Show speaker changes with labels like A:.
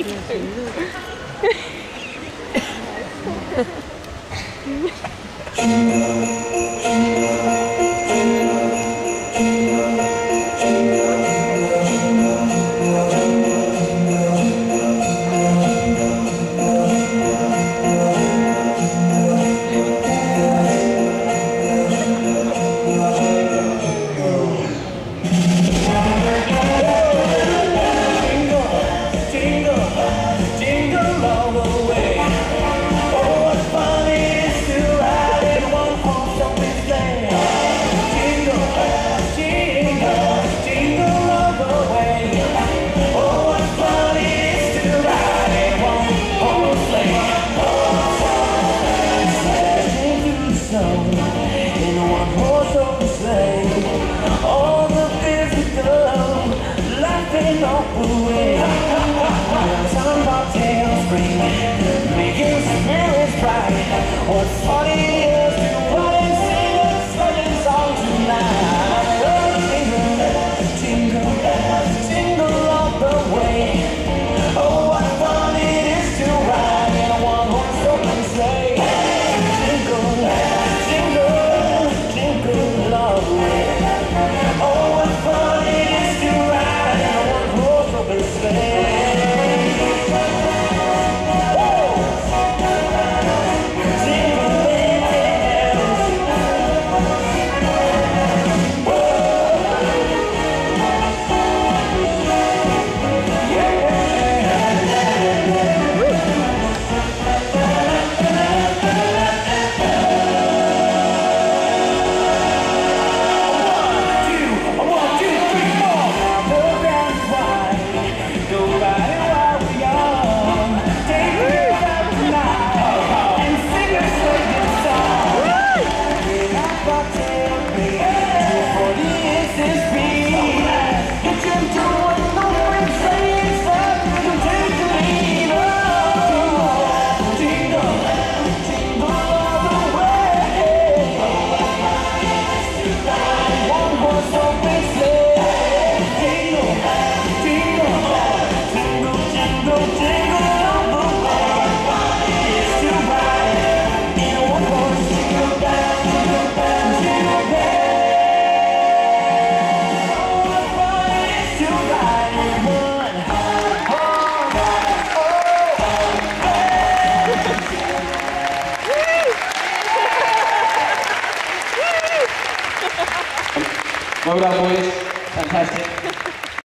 A: What's funny is to run and sing a sleighing song tonight. Oh, jingle, jingle, jingle all the way. Oh, what fun it is to ride in a one-horse open sleigh. Jingle, jingle, jingle all the way. Oh, what fun it is to ride in a one-horse open sleigh.
B: Well done, boys. Fantastic.